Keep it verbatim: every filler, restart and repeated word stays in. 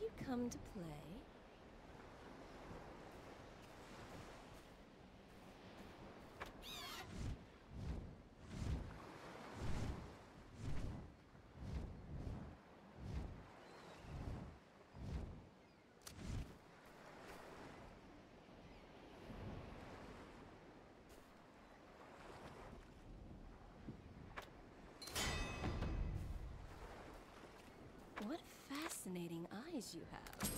you come to play? What fascinating eyes you have.